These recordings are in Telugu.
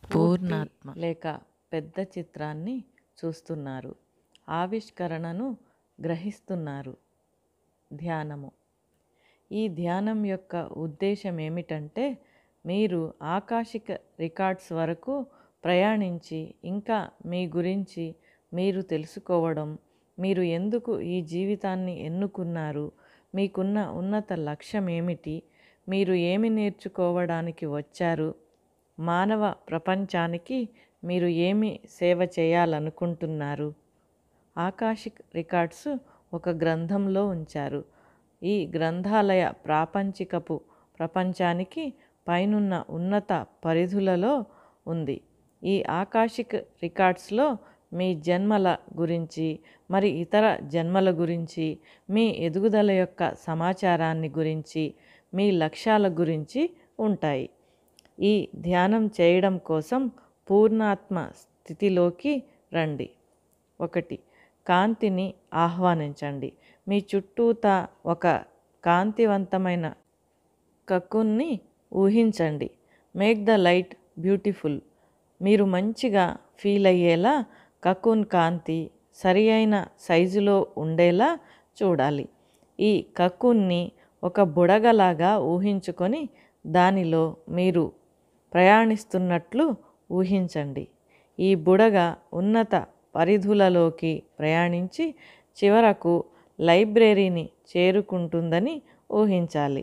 పూర్తి పూర్ణాత్మ లేక పెద్ద చిత్రాన్ని చూస్తున్నారు. ఆవిష్కరణను గ్రహిస్తున్నారు. ధ్యానము. ఈ ధ్యానం యొక్క ఉద్దేశం ఏమిటంటే మీరు ఆకాశిక రికార్డ్స్ వరకు ప్రయాణించి ఇంకా మీ గురించి మీరు తెలుసుకోవడం, మీరు ఎందుకు ఈ జీవితాన్ని ఎన్నుకున్నారు, మీకున్న ఉన్నత లక్ష్యం ఏమిటి, మీరు ఏమి నేర్చుకోవడానికి వచ్చారు, మానవ ప్రపంచానికి మీరు ఏమి సేవ చేయాలనుకుంటున్నారు. ఆకాశిక్ రికార్డ్స్ ఒక గ్రంథంలో ఉంచారు. ఈ గ్రంథాలయ ప్రాపంచికపు ప్రపంచానికి పైనున్న ఉన్నత పరిధులలో ఉంది. ఈ ఆకాశిక్ రికార్డ్స్లో మీ జన్మల గురించి మరి ఇతర జన్మల గురించి మీ ఎదుగుదల యొక్క సమాచారాన్ని గురించి మీ లక్ష్యాల గురించి ఉంటాయి. ఈ ధ్యానం చేయడం కోసం పూర్ణాత్మ స్థితిలోకి రండి. 1. కాంతిని ఆహ్వానించండి. మీ చుట్టూతా ఒక కాంతివంతమైన కక్కున్ని ఊహించండి. Make the light beautiful. మీరు మంచిగా ఫీల్ అయ్యేలా కకూన్ కాంతి సరి అయిన సైజులో ఉండేలా చూడాలి. ఈ కకూన్ని ఒక బుడగలాగా ఊహించుకొని దానిలో మీరు ప్రయాణిస్తున్నట్లు ఊహించండి. ఈ బుడగ ఉన్నత పరిధులలోకి ప్రయాణించి చివరకు లైబ్రరీని చేరుకుంటుందని ఊహించాలి.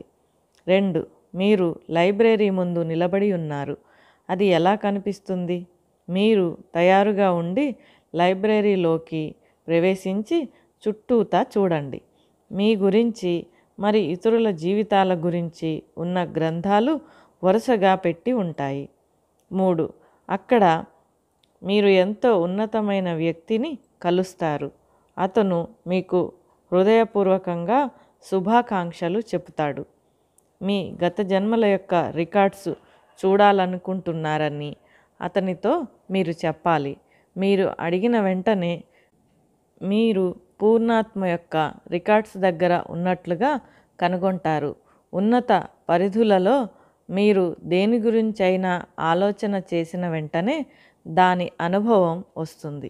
2. మీరు లైబ్రరీ ముందు నిలబడి ఉన్నారు. అది ఎలా కనిపిస్తుంది? మీరు తయారుగా ఉండి లైబ్రరీలోకి ప్రవేశించి చుట్టూతా చూడండి. మీ గురించి మరి ఇతరుల జీవితాల గురించి ఉన్న గ్రంథాలు వరుసగా పెట్టి ఉంటాయి. 3. అక్కడ మీరు ఎంతో ఉన్నతమైన వ్యక్తిని కలుస్తారు. అతను మీకు హృదయపూర్వకంగా శుభాకాంక్షలు చెబుతాడు. మీ గత జన్మల యొక్క రికార్డ్స్ చూడాలనుకుంటున్నారని అతనితో మీరు చెప్పాలి. మీరు అడిగిన వెంటనే మీరు పూర్ణాత్మ యొక్క రికార్డ్స్ దగ్గర ఉన్నట్లుగా కనుగొంటారు. ఉన్నత పరిధులలో మీరు దేని గురించైనా ఆలోచన చేసిన వెంటనే దాని అనుభవం వస్తుంది.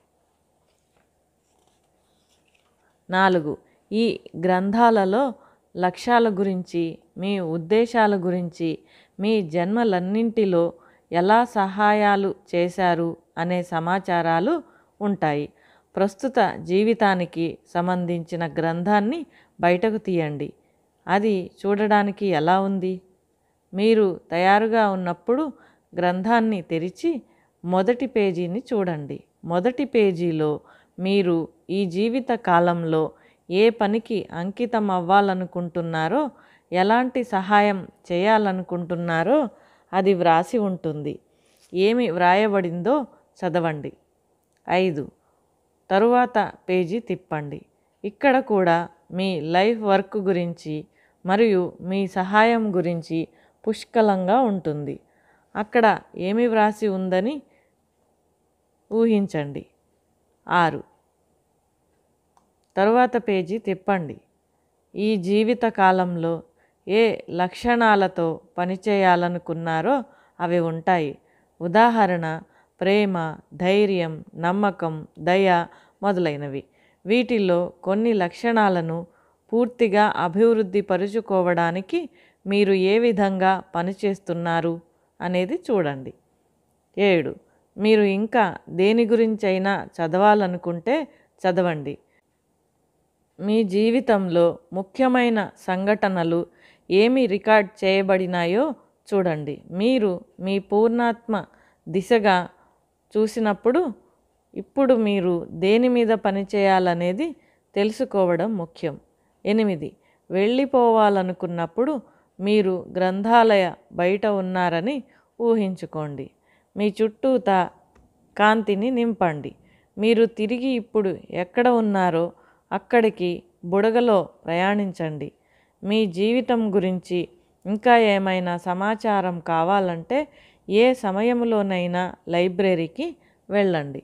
4. ఈ గ్రంథాలలో లక్ష్యాల గురించి, మీ ఉద్దేశాల గురించి, మీ జన్మలన్నింటిలో ఎలా సహాయాలు చేశారు అనే సమాచారాలు ఉంటాయి. ప్రస్తుత జీవితానికి సంబంధించిన గ్రంథాన్ని బయటకు తీయండి. అది చూడడానికి ఎలా ఉంది? మీరు తయారుగా ఉన్నప్పుడు గ్రంథాన్ని తెరిచి మొదటి పేజీని చూడండి. మొదటి పేజీలో మీరు ఈ జీవిత కాలంలో ఏ పనికి అంకితం అవ్వాలనుకుంటున్నారో, ఎలాంటి సహాయం చేయాలనుకుంటున్నారో అది వ్రాసి ఉంటుంది. ఏమి వ్రాయబడిందో చదవండి. 5. తరువాత పేజీ తిప్పండి. ఇక్కడ కూడా మీ లైఫ్ వర్క్ గురించి మరియు మీ సహాయం గురించి పుష్కలంగా ఉంటుంది. అక్కడ ఏమి వ్రాసి ఉందని ఊహించండి. 6. తరువాత పేజీ తిప్పండి. ఈ జీవిత కాలంలో ఏ లక్షణాలతో పనిచేయాలనుకున్నారో అవి ఉంటాయి. ఉదాహరణ ప్రేమ, ధైర్యం, నమ్మకం, దయ మొదలైనవి. వీటిల్లో కొన్ని లక్షణాలను పూర్తిగా అభివృద్ధి పరుచుకోవడానికి మీరు ఏ విధంగా పనిచేస్తున్నారు అనేది చూడండి. 7. మీరు ఇంకా దేని గురించైనా చదవాలనుకుంటే చదవండి. మీ జీవితంలో ముఖ్యమైన సంఘటనలు ఏమి రికార్డ్ చేయబడినాయో చూడండి. మీరు మీ పూర్ణాత్మ దిశగా చూసినప్పుడు ఇప్పుడు మీరు దేని మీద పనిచేయాలనేది తెలుసుకోవడం ముఖ్యం. 8. వెళ్ళిపోవాలనుకున్నప్పుడు మీరు గ్రంథాలయ బయట ఉన్నారని ఊహించుకోండి. మీ చుట్టూతా కాంతిని నింపండి. మీరు తిరిగి ఇప్పుడు ఎక్కడ ఉన్నారో అక్కడికి బుడగలో ప్రయాణించండి. మీ జీవితం గురించి ఇంకా ఏమైనా సమాచారం కావాలంటే ఏ సమయంలోనైనా లైబ్రరీకి వెళ్ళండి.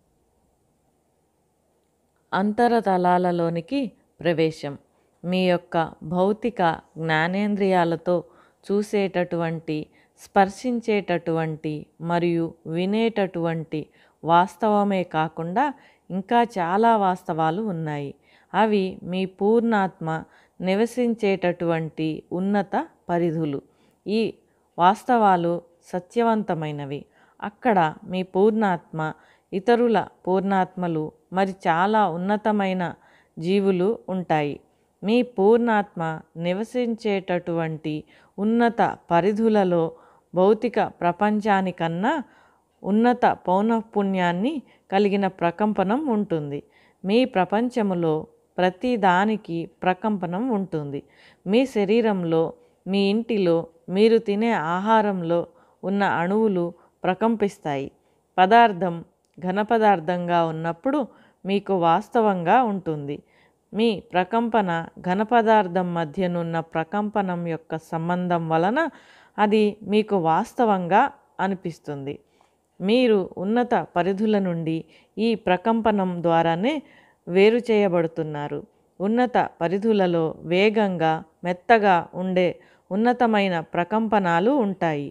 అంతరతలాలలోనికి ప్రవేశం. మీ యొక్క భౌతిక జ్ఞానేంద్రియాలతో చూసేటటువంటి స్పర్శించేటటువంటి మరియు వినేటటువంటి వాస్తవమే కాకుండా ఇంకా చాలా వాస్తవాలు ఉన్నాయి. అవి మీ పూర్ణాత్మ నివసించేటటువంటి ఉన్నత పరిధులు. ఈ వాస్తవాలు సత్యవంతమైనవి. అక్కడ మీ పూర్ణాత్మ, ఇతరుల పూర్ణాత్మలు, మరి చాలా ఉన్నతమైన జీవులు ఉంటాయి. మీ పూర్ణాత్మ నివసించేటటువంటి ఉన్నత పరిధులలో భౌతిక ప్రపంచానికన్నా ఉన్నత పౌనఃపున్యాన్ని కలిగిన ప్రకంపనం ఉంటుంది. మీ ప్రపంచములో ప్రతి దానికి ప్రకంపనం ఉంటుంది. మీ శరీరంలో, మీ ఇంటిలో, మీరు తినే ఆహారంలో ఉన్న అణువులు ప్రకంపిస్తాయి. పదార్థం ఘనపదార్థంగా ఉన్నప్పుడు మీకు వాస్తవంగా ఉంటుంది. మీ ప్రకంపన ఘనపదార్థం మధ్యనున్న ప్రకంపనం యొక్క సంబంధం వలన అది మీకు వాస్తవంగా అనిపిస్తుంది. మీరు ఉన్నత పరిధుల నుండి ఈ ప్రకంపనం ద్వారానే వేరు చేయబడుతున్నారు. ఉన్నత పరిధులలో వేగంగా, మెత్తగా ఉండే ఉన్నతమైన ప్రకంపనాలు ఉంటాయి.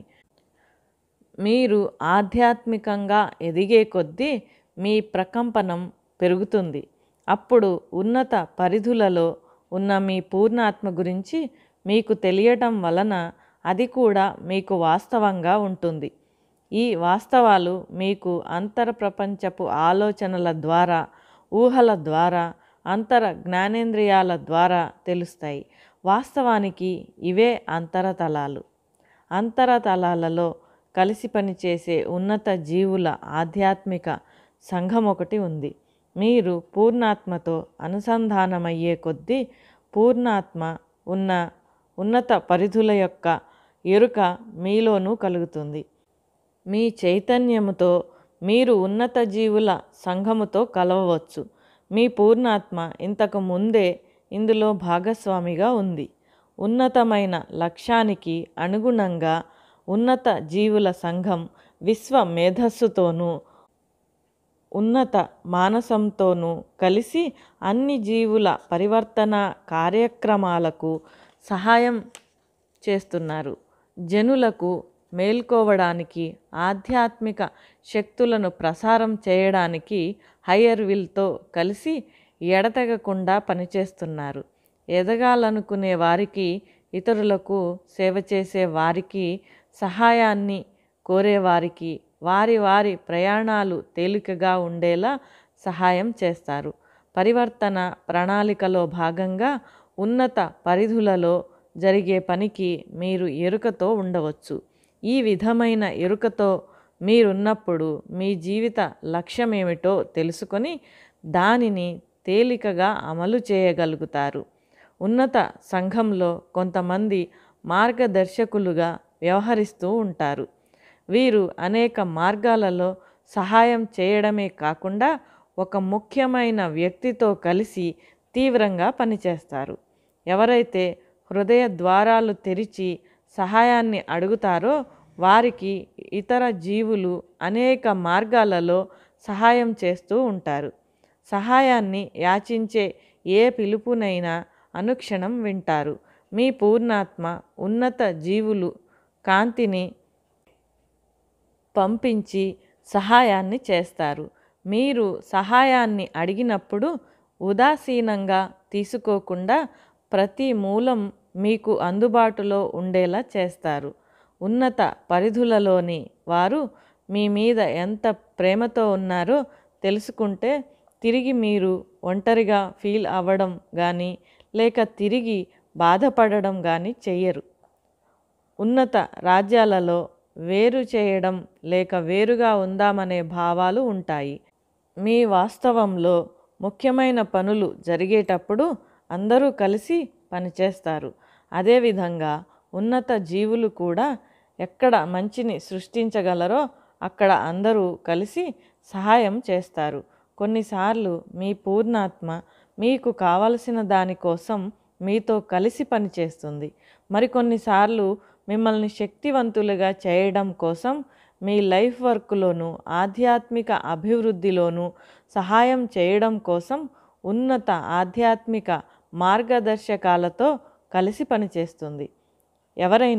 మీరు ఆధ్యాత్మికంగా ఎదిగే కొద్దీ మీ ప్రకంపనం పెరుగుతుంది. అప్పుడు ఉన్నత పరిధులలో ఉన్న మీ పూర్ణాత్మ గురించి మీకు తెలియటం వలన అది కూడా మీకు వాస్తవంగా ఉంటుంది. ఈ వాస్తవాలు మీకు అంతర ప్రపంచపు ఆలోచనల ద్వారా, ఊహల ద్వారా, అంతర జ్ఞానేంద్రియాల ద్వారా తెలుస్తాయి. వాస్తవానికి ఇవే అంతరతలాలు. అంతరతలాలలో కలిసి పనిచేసే ఉన్నత జీవుల ఆధ్యాత్మిక సంఘం ఒకటి ఉంది. మీరు పూర్ణాత్మతో అనుసంధానమయ్యే కొద్దీ పూర్ణాత్మ ఉన్న ఉన్నత పరిధుల యొక్క ఎరుక మీలోనూ కలుగుతుంది. మీ చైతన్యముతో మీరు ఉన్నత జీవుల సంఘముతో కలవవచ్చు. మీ పూర్ణాత్మ ఇంతకు ముందే ఇందులో భాగస్వామిగా ఉంది. ఉన్నతమైన లక్ష్యానికి అనుగుణంగా ఉన్నత జీవుల సంఘం విశ్వ మేధస్సుతోనూ ఉన్నత మానసంతోనూ కలిసి అన్ని జీవుల పరివర్తన కార్యక్రమాలకు సహాయం చేస్తున్నారు. జనులకు మేల్కోవడానికి, ఆధ్యాత్మిక శక్తులను ప్రసారం చేయడానికి హయ్యర్ విల్తో కలిసి ఎడతెగకుండా పనిచేస్తున్నారు. ఎదగాలనుకునే వారికి, ఇతరులకు సేవ చేసే వారికి, సహాయాన్ని కోరేవారికి వారి వారి ప్రయాణాలు తేలికగా ఉండేలా సహాయం చేస్తారు. పరివర్తన ప్రణాళికలో భాగంగా ఉన్నత పరిధులలో జరిగే పనికి మీరు ఎరుకతో ఉండవచ్చు. ఈ విధమైన ఎరుకతో మీరున్నప్పుడు మీ జీవిత లక్ష్యమేమిటో తెలుసుకొని దానిని తేలికగా అమలు చేయగలుగుతారు. ఉన్నత సంఘంలో కొంతమంది మార్గదర్శకులుగా వ్యవహరిస్తూ ఉంటారు. వీరు అనేక మార్గాలలో సహాయం చేయడమే కాకుండా ఒక ముఖ్యమైన వ్యక్తితో కలిసి తీవ్రంగా పనిచేస్తారు. ఎవరైతే హృదయ ద్వారాలు తెరిచి సహాయాన్ని అడుగుతారో వారికి ఇతర జీవులు అనేక మార్గాలలో సహాయం చేస్తూ ఉంటారు. సహాయాన్ని యాచించే ఏ పిలుపునైనా అనుక్షణం వింటారు. మీ పూర్ణాత్మ ఉన్నత జీవులు కాంతిని పంపించి సహాయాన్ని చేస్తారు. మీరు సహాయాన్ని అడిగినప్పుడు ఉదాసీనంగా తీసుకోకుండా ప్రతి మూలం మీకు అందుబాటులో ఉండేలా చేస్తారు. ఉన్నత పరిధులలోని వారు మీ మీద ఎంత ప్రేమతో ఉన్నారో తెలుసుకుంటే తిరిగి మీరు ఒంటరిగా ఫీల్ అవ్వడం కానీ లేక తిరిగి బాధపడడం కానీ చెయ్యరు. ఉన్నత రాజ్యాలలో వేరు చేయడం లేక వేరుగా ఉందామనే భావాలు ఉంటాయి. మీ వాస్తవంలో ముఖ్యమైన పనులు జరిగేటప్పుడు అందరూ కలిసి పనిచేస్తారు. అదేవిధంగా ఉన్నత జీవులు కూడా ఎక్కడ మంచిని సృష్టించగలరో అక్కడ అందరూ కలిసి సహాయం చేస్తారు. కొన్నిసార్లు మీ పూర్ణాత్మ మీకు కావలసిన దానికోసం మీతో కలిసి పనిచేస్తుంది. మరికొన్నిసార్లు మిమ్మల్ని శక్తివంతులుగా చేయడం కోసం మీ లైఫ్ వర్క్లోనూ ఆధ్యాత్మిక అభివృద్ధిలోనూ సహాయం చేయడం కోసం ఉన్నత ఆధ్యాత్మిక మార్గదర్శకాలతో కలిసి పనిచేస్తుంది. ఎవరైనా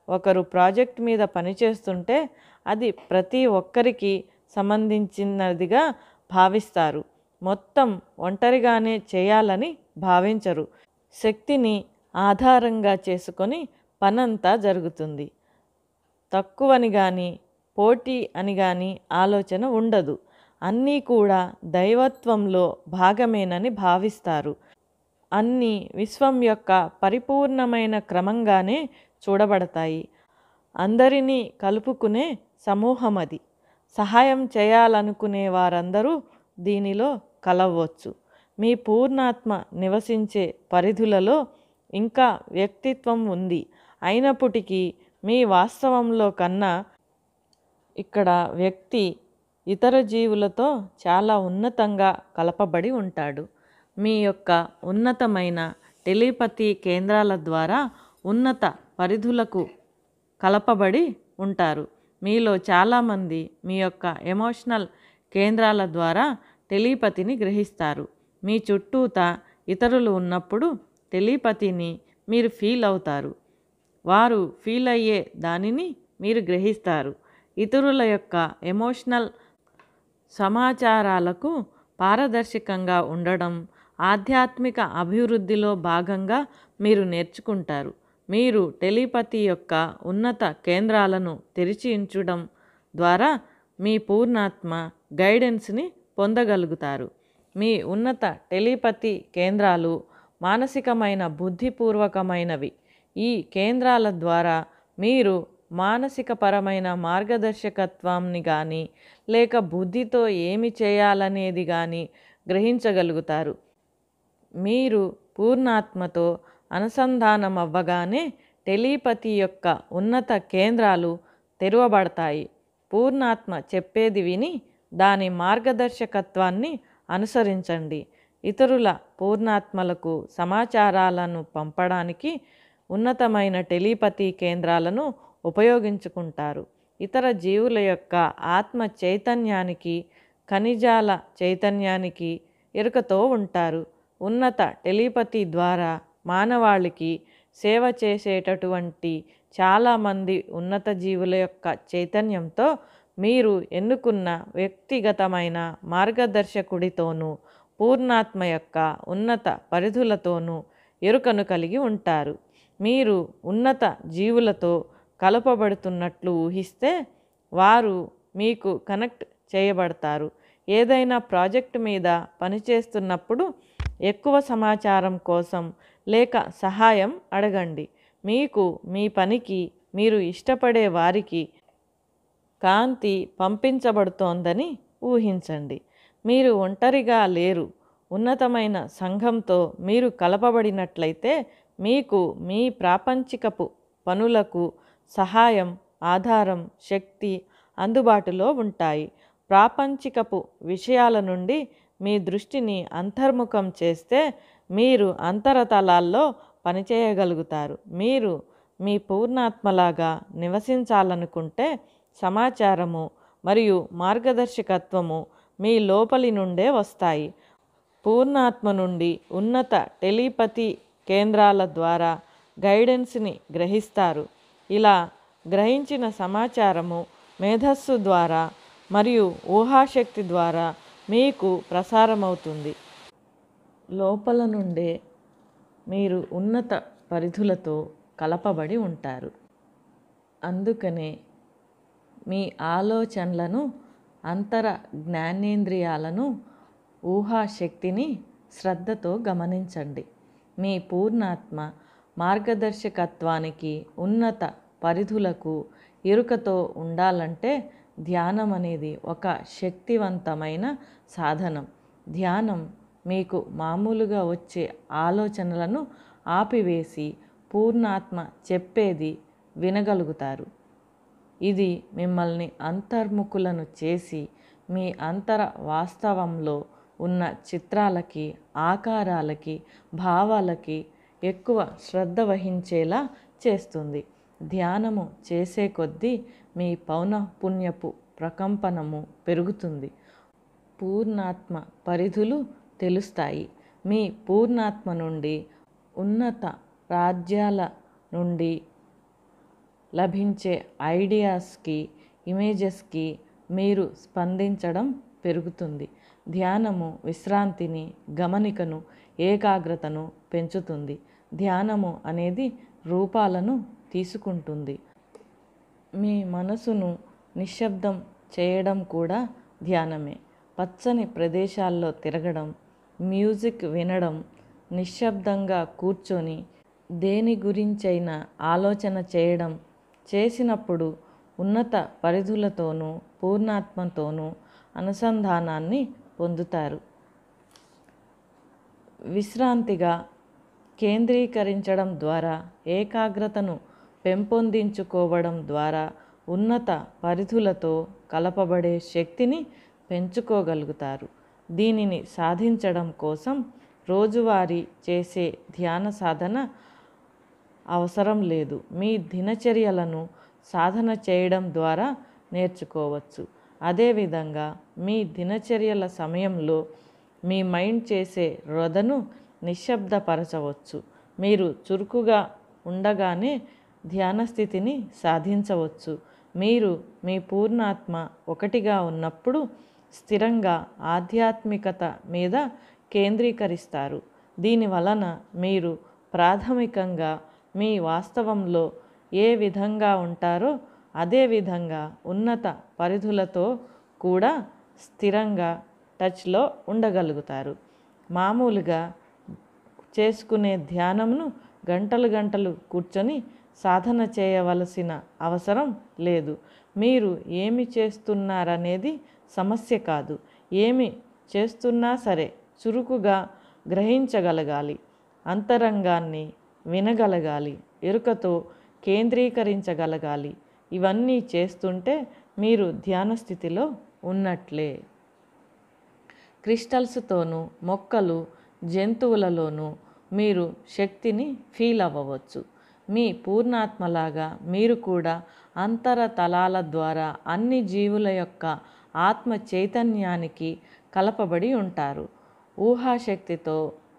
ఒకరు ప్రాజెక్ట్ మీద పనిచేస్తుంటే అది ప్రతి ఒక్కరికి సంబంధించినదిగా భావిస్తారు. మొత్తం ఒంటరిగానే చేయాలని భావించరు. శక్తిని ఆధారంగా చేసుకొని పనంతా జరుగుతుంది. తక్కువని కానీ పోటీ అని కానీ ఆలోచన ఉండదు. అన్నీ కూడా దైవత్వంలో భాగమేనని భావిస్తారు. అన్నీ విశ్వం యొక్క పరిపూర్ణమైన క్రమంగానే చూడబడతాయి. అందరినీ కలుపుకునే సమూహం అది. సహాయం చేయాలనుకునే వారందరూ దీనిలో కలవచ్చు. మీ పూర్ణాత్మ నివసించే పరిధులలో ఇంకా వ్యక్తిత్వం ఉంది. అయినప్పటికీ మీ వాస్తవంలో కన్నా ఇక్కడ వ్యక్తి ఇతర జీవులతో చాలా ఉన్నతంగా కలపబడి ఉంటాడు. మీ యొక్క ఉన్నతమైన టెలిపతి కేంద్రాల ద్వారా ఉన్నత పరిధులకు కలపబడి ఉంటారు. మీలో చాలామంది మీ యొక్క ఎమోషనల్ కేంద్రాల ద్వారా టెలిపతిని గ్రహిస్తారు. మీ చుట్టూతా ఇతరులు ఉన్నప్పుడు టెలిపతిని మీరు ఫీల్ అవుతారు. వారు ఫీల్ అయ్యే దానిని మీరు గ్రహిస్తారు. ఇతరుల యొక్క ఎమోషనల్ సమాచారాలకు పారదర్శకంగా ఉండడం ఆధ్యాత్మిక అభివృద్ధిలో భాగంగా మీరు నేర్చుకుంటారు. మీరు టెలిపతి యొక్క ఉన్నత కేంద్రాలను తెరిచి ఉంచడం ద్వారా మీ పూర్ణాత్మ గైడెన్స్ని పొందగలుగుతారు. మీ ఉన్నత టెలిపతి కేంద్రాలు మానసికమైన బుద్ధిపూర్వకమైనవి. ఈ కేంద్రాల ద్వారా మీరు మానసికపరమైన మార్గదర్శకత్వాన్ని కానీ లేక బుద్ధితో ఏమి చేయాలనేది కానీ గ్రహించగలుగుతారు. మీరు పూర్ణాత్మతో అనుసంధానం అవ్వగానే టెలిపతి యొక్క ఉన్నత కేంద్రాలు తెరవబడతాయి. పూర్ణాత్మ చెప్పేది విని దాని మార్గదర్శకత్వాన్ని అనుసరించండి. ఇతరుల పూర్ణాత్మలకు సమాచారాలను పంపడానికి ఉన్నతమైన టెలిపతి కేంద్రాలను ఉపయోగించుకుంటారు. ఇతర జీవుల యొక్క ఆత్మ చైతన్యానికి ఖనిజాల చైతన్యానికి ఎరుకతో ఉంటారు. ఉన్నత టెలిపతి ద్వారా మానవాళికి సేవ చేసేటటువంటి చాలామంది ఉన్నత జీవుల యొక్క చైతన్యంతో మీరు ఎన్నుకున్న వ్యక్తిగతమైన మార్గదర్శకుడితోనూ పూర్ణాత్మ యొక్క ఉన్నత పరిధులతోనూ ఎరుకను కలిగి ఉంటారు. మీరు ఉన్నత జీవులతో కలపబడుతున్నట్లు ఊహిస్తే వారు మీకు కనెక్ట్ చేయబడతారు. ఏదైనా ప్రాజెక్టు మీద పనిచేస్తున్నప్పుడు ఎక్కువ సమాచారం కోసం లేక సహాయం అడగండి. మీకు మీ పనికి మీరు ఇష్టపడే వారికి కాంతి పంపించబడుతోందని ఊహించండి. మీరు ఒంటరిగా లేరు. ఉన్నతమైన సంఘంతో మీరు కలపబడినట్లయితే మీకు మీ ప్రాపంచికపు పనులకు సహాయం, ఆధారం, శక్తి అందుబాటులో ఉంటాయి. ప్రాపంచికపు విషయాల నుండి మీ దృష్టిని అంతర్ముఖం చేస్తే మీరు అంతరతలాల్లో పనిచేయగలుగుతారు. మీరు మీ పూర్ణాత్మలాగా నివసించాలనుకుంటే సమాచారము మరియు మార్గదర్శకత్వము మీ లోపలి నుండే వస్తాయి. పూర్ణాత్మ నుండి ఉన్నత టెలిపతి కేంద్రాల ద్వారా గైడెన్స్ని గ్రహిస్తారు. ఇలా గ్రహించిన సమాచారము మేధస్సు ద్వారా మరియు ఊహాశక్తి ద్వారా మీకు ప్రసారమవుతుంది. లోపల నుండే మీరు ఉన్నత పరిధులతో కలపబడి ఉంటారు. అందుకనే మీ ఆలోచనలను, అంతర జ్ఞానేంద్రియాలను, ఊహాశక్తిని శ్రద్ధతో గమనించండి. మీ పూర్ణాత్మ మార్గదర్శకత్వానికి, ఉన్నత పరిధులకు ఎరుకతో ఉండాలంటే ధ్యానం అనేది ఒక శక్తివంతమైన సాధనం. ధ్యానం మీకు మామూలుగా వచ్చే ఆలోచనలను ఆపివేసి పూర్ణాత్మ చెప్పేది వినగలుగుతారు. ఇది మిమ్మల్ని అంతర్ముఖులను చేసి మీ అంతర వాస్తవంలో ఉన్న చిత్రాలకి, ఆకారాలకి, భావాలకి ఎక్కువ శ్రద్ధ వహించేలా చేస్తుంది. ధ్యానము చేసే కొద్దీ మీ పౌనఃపున్యపు ప్రకంపనము పెరుగుతుంది. పూర్ణాత్మ పరిధులు తెలుస్తాయి. మీ పూర్ణాత్మ నుండి ఉన్నత రాజ్యాల నుండి లభించే ఐడియాస్కి, ఇమేజెస్కి మీరు స్పందించడం పెరుగుతుంది. ధ్యానము విశ్రాంతిని, గమనికను, ఏకాగ్రతను పెంచుతుంది. ధ్యానము అనేది రూపాలను తీసుకుంటుంది. మీ మనసును నిశ్శబ్దం చేయడం కూడా ధ్యానమే. పచ్చని ప్రదేశాల్లో తిరగడం, మ్యూజిక్ వినడం, నిశ్శబ్దంగా కూర్చొని దేని గురించైనా ఆలోచన చేయడం చేసినప్పుడు ఉన్నత పరిధులతోనూ పూర్ణాత్మతోనూ అనుసంధానాన్ని పొందుతారు. విశ్రాంతిగా కేంద్రీకరించడం ద్వారా, ఏకాగ్రతను పెంపొందించుకోవడం ద్వారా ఉన్నత పరిధులతో కలపబడే శక్తిని పెంచుకోగలుగుతారు. దీనిని సాధించడం కోసం రోజువారీ చేసే ధ్యాన సాధన అవసరం లేదు. మీ దినచర్యలను సాధన చేయడం ద్వారా నేర్చుకోవచ్చు. అదేవిధంగా మీ దినచర్యల సమయంలో మీ మైండ్ చేసే రొదను నిశ్శబ్దపరచవచ్చు. మీరు చురుకుగా ఉండగానే ధ్యాన స్థితిని సాధించవచ్చు. మీరు మీ పూర్ణాత్మ ఒకటిగా ఉన్నప్పుడు స్థిరంగా ఆధ్యాత్మికత మీద కేంద్రీకరిస్తారు. దీని వలన మీరు ప్రాథమికంగా మీ వాస్తవంలో ఏ విధంగా ఉంటారో అదే విధంగా ఉన్నత పరిధులతో కూడా స్థిరంగా టచ్లో ఉండగలుగుతారు. మామూలుగా చేసుకునే ధ్యానంను గంటలు గంటలు కూర్చొని సాధన చేయవలసిన అవసరం లేదు. మీరు ఏమి చేస్తున్నారనేది సమస్య కాదు. ఏమి చేస్తున్నా సరే చురుకుగా గ్రహించగలగాలి, అంతరంగాన్ని వినగలగాలి, ఎరుకతో కేంద్రీకరించగలగాలి. ఇవన్నీ చేస్తుంటే మీరు ధ్యాన స్థితిలో ఉన్నట్లే. క్రిస్టల్స్తోనూ, మొక్కలు, జంతువులలోనూ మీరు శక్తిని ఫీల్ అవ్వవచ్చు. మీ పూర్ణాత్మలాగా మీరు కూడా అంతరతలాల ద్వారా అన్ని జీవుల యొక్క ఆత్మ చైతన్యానికి కలపబడి ఉంటారు. ఊహాశక్తితో,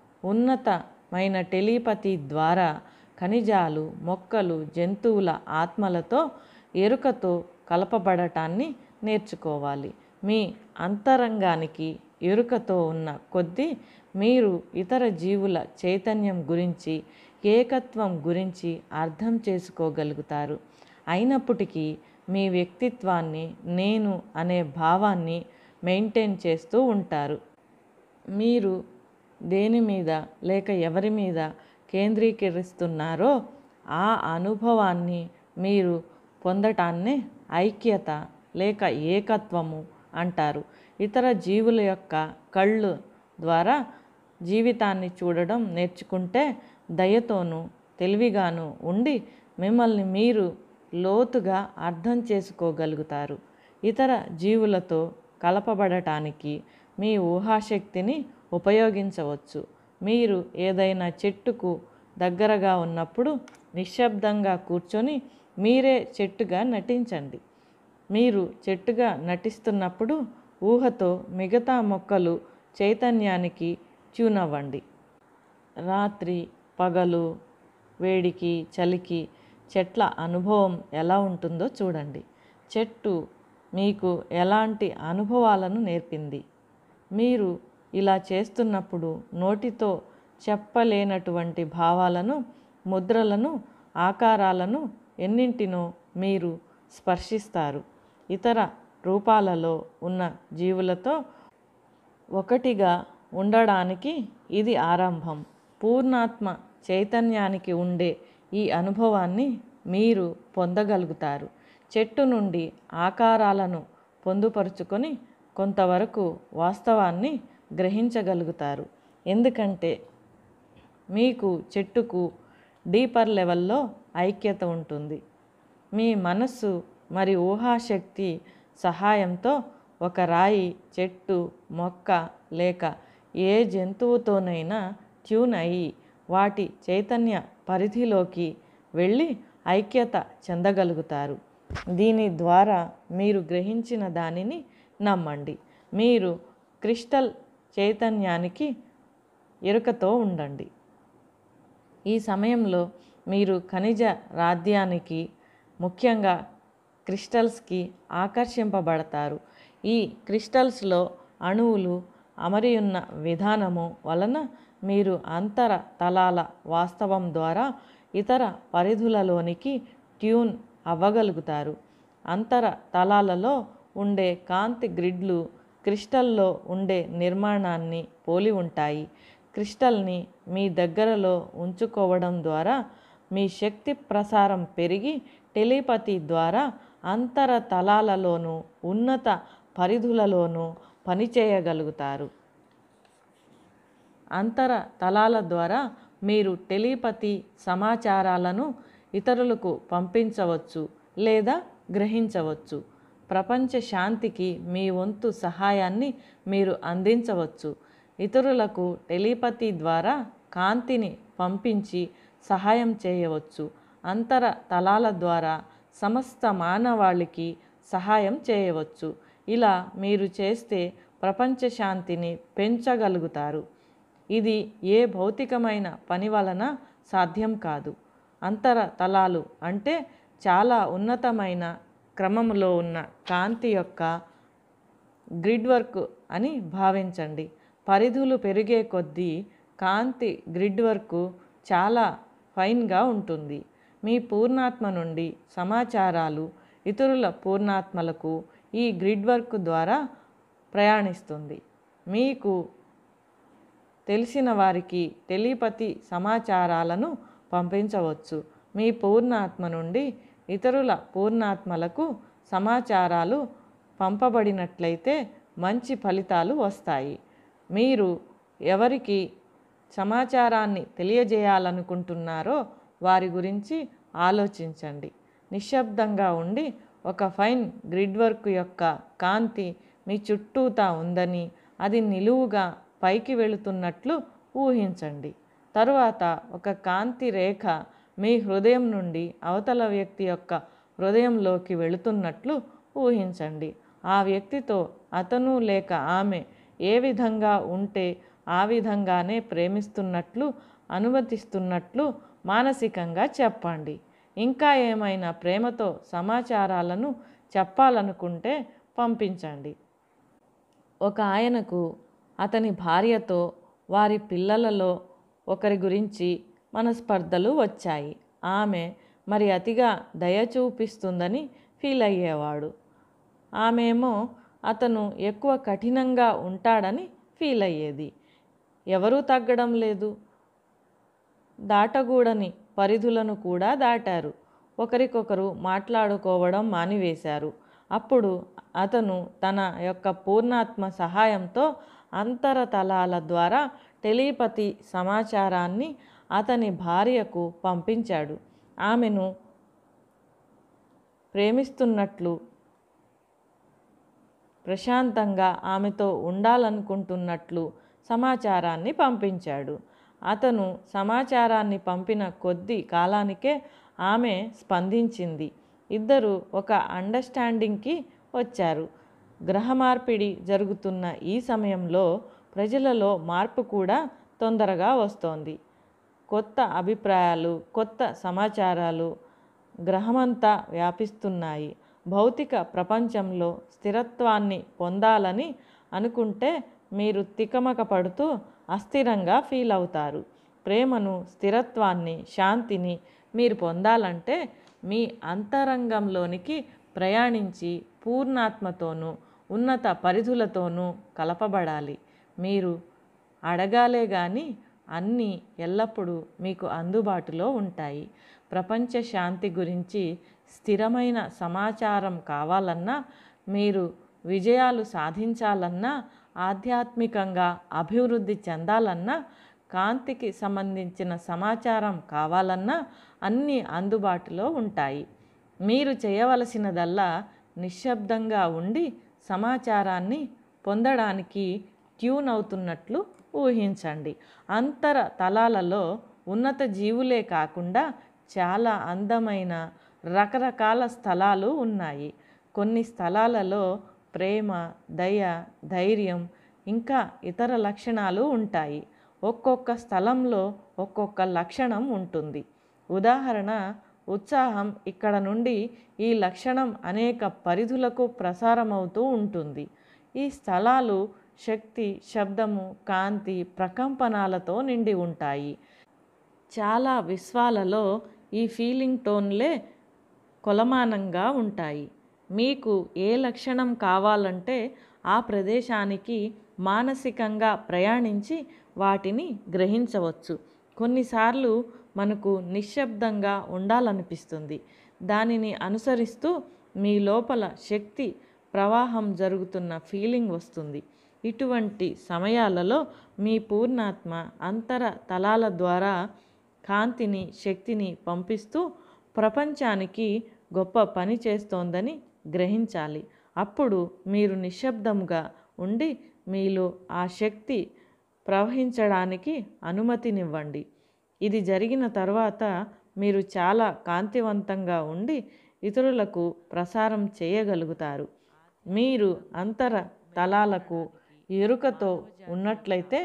ఉన్నతమైన టెలిపతి ద్వారా ఖనిజాలు, మొక్కలు, జంతువుల ఆత్మలతో ఎరుకతో కలపబడటాన్ని నేర్చుకోవాలి. మీ అంతరంగానికి ఎరుకతో ఉన్న కొద్దీ మీరు ఇతర జీవుల చైతన్యం గురించి, ఏకత్వం గురించి అర్థం చేసుకోగలుగుతారు. అయినప్పటికీ మీ వ్యక్తిత్వాన్ని, నేను అనే భావాన్ని మెయింటైన్ చేస్తూ ఉంటారు. మీరు దేని మీద లేక ఎవరి మీద కేంద్రీకరిస్తున్నారో ఆ అనుభవాన్ని మీరు పొందటాన్నే ఐక్యత లేక ఏకత్వము అంటారు. ఇతర జీవుల యొక్క కళ్ళు ద్వారా జీవితాన్ని చూడడం నేర్చుకుంటే దయతోనూ తెలివిగాను ఉండి మిమ్మల్ని మీరు లోతుగా అర్థం చేసుకోగలుగుతారు. ఇతర జీవులతో కలపబడటానికి మీ ఊహాశక్తిని ఉపయోగించవచ్చు. మీరు ఏదైనా చెట్టుకు దగ్గరగా ఉన్నప్పుడు నిశ్శబ్దంగా కూర్చొని మీరే చెట్టుగా నటించండి. మీరు చెట్టుగా నటిస్తున్నప్పుడు ఊహతో మిగతా మొక్కలు చైతన్యానికి ట్యూన్ అవ్వండి. రాత్రి, పగలు, వేడికి, చలికి చెట్ల అనుభవం ఎలా ఉంటుందో చూడండి. చెట్టు మీకు ఎలాంటి అనుభవాలను నేర్పింది? మీరు ఇలా చేస్తున్నప్పుడు నోటితో చెప్పలేనటువంటి భావాలను, ముద్రలను, ఆకారాలను ఎన్నింటినో మీరు స్పర్శిస్తారు. ఇతర రూపాలలో ఉన్న జీవులతో ఒకటిగా ఉండడానికి ఇది ఆరంభం. పూర్ణాత్మ చైతన్యానికి ఉండే ఈ అనుభవాన్ని మీరు పొందగలుగుతారు. చెట్టు నుండి ఆకారాలను పొందుపరుచుకొని కొంతవరకు వాస్తవాన్ని గ్రహించగలుగుతారు. ఎందుకంటే మీకు చెట్టుకు డీపర్ లెవెల్లో ఐక్యత ఉంటుంది. మీ మనస్సు మరి ఊహాశక్తి సహాయంతో ఒక రాయి, చెట్టు, మొక్క లేక ఏ జంతువుతోనైనా ట్యూన్ అయ్యి వాటి చైతన్య పరిధిలోకి వెళ్ళి ఐక్యత చెందగలుగుతారు. దీని ద్వారా మీరు గ్రహించిన దానిని నమ్మండి. మీరు క్రిస్టల్ చైతన్యానికి ఎరుకతో ఉండండి. ఈ సమయంలో మీరు ఖనిజ రాధ్యానికి ముఖ్యంగా క్రిస్టల్స్కి ఆకర్షింపబడతారు. ఈ క్రిస్టల్స్లో అణువులు అమరి ఉన్న విధానము వలన మీరు అంతర తలాల వాస్తవం ద్వారా ఇతర పరిధులలోనికి ట్యూన్ అవ్వగలుగుతారు. అంతర తలాలలో ఉండే కాంతి గ్రిడ్లు క్రిస్టల్లో ఉండే నిర్మాణాన్ని పోలి ఉంటాయి. క్రిస్టల్ని మీ దగ్గరలో ఉంచుకోవడం ద్వారా మీ శక్తి ప్రసారం పెరిగి టెలిపతి ద్వారా అంతర తలాలలోనూ ఉన్నత పరిధులలోనూ పనిచేయగలుగుతారు. అంతర తలాల ద్వారా మీరు టెలిపతి సమాచారాలను ఇతరులకు పంపించవచ్చు లేదా గ్రహించవచ్చు. ప్రపంచ శాంతికి మీ వంతు సహాయాన్ని మీరు అందించవచ్చు. ఇతరులకు టెలిపతి ద్వారా కాంతిని పంపించి సహాయం చేయవచ్చు. అంతర తలాల ద్వారా సమస్త మానవాళికి సహాయం చేయవచ్చు. ఇలా మీరు చేస్తే ప్రపంచ శాంతిని పెంచగలుగుతారు. ఇది ఏ భౌతికమైన పని వలన సాధ్యం కాదు. అంతర తలాలు అంటే చాలా ఉన్నతమైన క్రమంలో ఉన్న కాంతి యొక్క గ్రిడ్ వర్క్ అని భావించండి. పరిధులు పెరిగే కొద్దీ కాంతి గ్రిడ్ వర్క్ చాలా ఫైన్గా ఉంటుంది. మీ పూర్ణాత్మ నుండి సమాచారాలు ఇతరుల పూర్ణాత్మలకు ఈ గ్రిడ్ వర్క్ ద్వారా ప్రయాణిస్తుంది. మీకు తెలిసిన వారికి టెలిపతి సమాచారాలను పంపించవచ్చు. మీ పూర్ణాత్మ నుండి ఇతరుల పూర్ణాత్మలకు సమాచారాలు పంపబడినట్లయితే మంచి ఫలితాలు వస్తాయి. మీరు ఎవరికి సమాచారాన్ని తెలియజేయాలనుకుంటున్నారో వారి గురించి ఆలోచించండి. నిశ్శబ్దంగా ఉండి ఒక ఫైన్ గ్రిడ్ వర్క్ యొక్క కాంతి మీ చుట్టూతా ఉందని, అది నిలువుగా పైకి వెళుతున్నట్లు ఊహించండి. తరువాత ఒక కాంతి రేఖ మీ హృదయం నుండి అవతల వ్యక్తి యొక్క హృదయంలోకి వెళుతున్నట్లు ఊహించండి. ఆ వ్యక్తితో అతను లేక ఆమె ఏ విధంగా ఉంటే ఆ విధంగానే ప్రేమిస్తున్నట్లు, అనుమతిస్తున్నట్లు మానసికంగా చెప్పండి. ఇంకా ఏమైనా ప్రేమతో సమాచారాలను చెప్పాలనుకుంటే పంపించండి. ఒక ఆయనకు అతని భార్యతో వారి పిల్లలలో ఒకరి గురించి మనస్పర్ధలు వచ్చాయి. ఆమె మరి అతిగా దయ చూపిస్తుందని ఫీల్ అయ్యేవాడు. ఆమెమో అతను ఎక్కువ కఠినంగా ఉంటాడని ఫీల్ అయ్యేది. ఎవరూ తగ్గడం లేదు. దాటగూడని పరిధులను కూడా దాటారు. ఒకరికొకరు మాట్లాడుకోవడం మానివేశారు. అప్పుడు అతను తన యొక్క పూర్ణాత్మ సహాయంతో అంతర తలాల ద్వారా టెలిపతి సమాచారాన్ని అతని భార్యకు పంపించాడు. ఆమెను ప్రేమిస్తున్నట్లు, ప్రశాంతంగా ఆమెతో ఉండాలనుకుంటున్నట్లు సమాచారాన్ని పంపించాడు. అతను సమాచారాన్ని పంపిన కొద్ది కాలానికే ఆమె స్పందించింది. ఇద్దరు ఒక అండర్స్టాండింగ్కి వచ్చారు. గ్రహ మార్పిడి జరుగుతున్న ఈ సమయంలో ప్రజలలో మార్పు కూడా తొందరగా వస్తోంది. కొత్త అభిప్రాయాలు, కొత్త సమాచారాలు గ్రహమంతా వ్యాపిస్తున్నాయి. భౌతిక ప్రపంచంలో స్థిరత్వాన్ని పొందాలని అనుకుంటే మీరు తికమక పడుతూ అస్థిరంగా ఫీల్ అవుతారు. ప్రేమను, స్థిరత్వాన్ని, శాంతిని మీరు పొందాలంటే మీ అంతరంగంలోనికి ప్రయాణించి పూర్ణాత్మతోనూ ఉన్నత పరిధులతోనూ కలపబడాలి. మీరు అడగాలే కానీ అన్నీ ఎల్లప్పుడూ మీకు అందుబాటులో ఉంటాయి. ప్రపంచ శాంతి గురించి స్థిరమైన సమాచారం కావాలన్నా, మీరు విజయాలు సాధించాలన్నా, ఆధ్యాత్మికంగా అభివృద్ధి చెందాలన్నా, కాంతికి సంబంధించిన సమాచారం కావాలన్నా అన్నీ అందుబాటులో ఉంటాయి. మీరు చేయవలసినదల్లా నిశ్శబ్దంగా ఉండి సమాచారాన్ని పొందడానికి ట్యూన్ అవుతున్నట్లు ఊహించండి. అంతర తలాలలో ఉన్నత జీవులే కాకుండా చాలా అందమైన రకరకాల స్థలాలు ఉన్నాయి. కొన్ని స్థలాలలో ప్రేమ, దయ, ధైర్యం ఇంకా ఇతర లక్షణాలు ఉంటాయి. ఒక్కొక్క స్థలంలో ఒక్కొక్క లక్షణం ఉంటుంది. ఉదాహరణ, ఉత్సాహం ఇక్కడ నుండి ఈ లక్షణం అనేక పరిధులకు ప్రసారమవుతూ ఉంటుంది. ఈ స్థలాలు శక్తి, శబ్దము, కాంతి, ప్రకంపనాలతో నిండి ఉంటాయి. చాలా విశ్వాలలో ఈ ఫీలింగ్ టోన్లే కొలమానంగా ఉంటాయి. మీకు ఏ లక్షణం కావాలంటే ఆ ప్రదేశానికి మానసికంగా ప్రయాణించి వాటిని గ్రహించవచ్చు. కొన్నిసార్లు మనకు నిశ్శబ్దంగా ఉండాలనిపిస్తుంది. దానిని అనుసరిస్తూ మీ లోపల శక్తి ప్రవాహం జరుగుతున్న ఫీలింగ్ వస్తుంది. ఇటువంటి సమయాలలో మీ పూర్ణాత్మ అంతర తలాల ద్వారా కాంతిని, శక్తిని పంపిస్తూ ప్రపంచానికి గొప్ప పని చేస్తోందని గ్రహించాలి. అప్పుడు మీరు నిశ్శబ్దంగా ఉండి మీలో ఆ శక్తి ప్రవహించడానికి అనుమతినివ్వండి. ఇది జరిగిన తర్వాత మీరు చాలా కాంతివంతంగా ఉండి ఇతరులకు ప్రసారం చేయగలుగుతారు. మీరు అంతర తలాలకు ఎరుకతో ఉన్నట్లయితే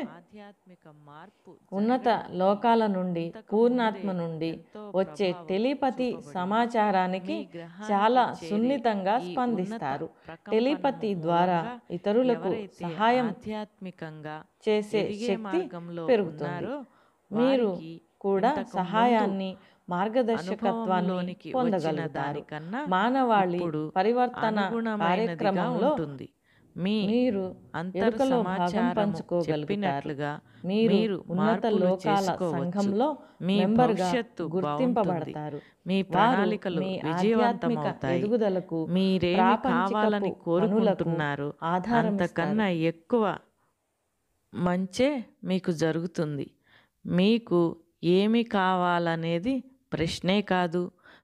ఉన్నత లోకాల నుండి, పూర్ణాత్మ నుండి వచ్చే టెలిపతి సమాచారానికి చాలా సున్నితంగా స్పందిస్తారు. టెలిపతి ద్వారా ఇతరులకు సహాయం చేసే శక్తి పెరుగుతుంది. మీరు కూడా సహాయాన్ని, మార్గదర్శకత్వాన్ని పొందగలుగుతారు. మానవాళి పరివర్తన కార్యక్రమంలో మీరు ఎరుకలో భాగం పంచుకోగలుగుతారుగా. మీరు ఉన్నత లోకాల సంఘంలో మెంబర్గా గుర్తింపబడతారు. మీ ప్రణాళికలు విజయవంతమిక ఎదుగుదలకు, కావాలని కోరుకుంటున్నారు అంతకన్నా ఎక్కువ మంచే మీకు జరుగుతుంది. మీకు ఏమి కావాలనేది ప్రశ్నే కాదు.